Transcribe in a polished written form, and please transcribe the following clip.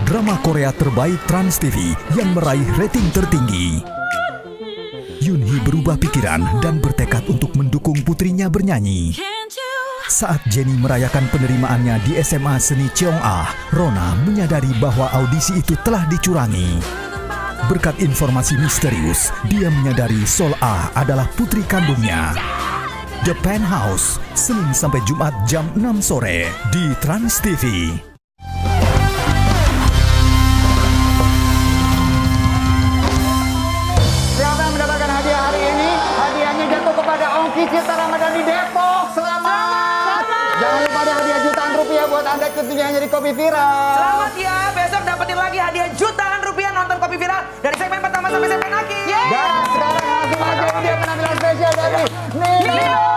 drama Korea terbaik Trans TV yang meraih rating tertinggi. Yoonhee berubah pikiran dan bertekad untuk mendukung putrinya bernyanyi. Saat Jennie merayakan penerimaannya di SMA Seni Cheong-ah, Rona menyadari bahwa audisi itu telah dicurangi. Berkat informasi misterius, dia menyadari Sol-ah adalah putri kandungnya. The Penthouse, Senin sampai Jumat jam 6 sore di Trans TV. Siapa yang mendapatkan hadiah hari ini? Hadiahnya jatuh kepada Ongki Cita Ramadan di Depok. Selamat! Jangan lupa ada hadiah jutaan rupiah buat Anda ikut hanya di Kopi Viral. Selamat ya, besok dapetin lagi hadiah jutaan rupiah nonton Kopi Viral dari segmen pertama sampai segmen akhir. Dan sekarang langsung aja dia penampilan spesial dari Nino.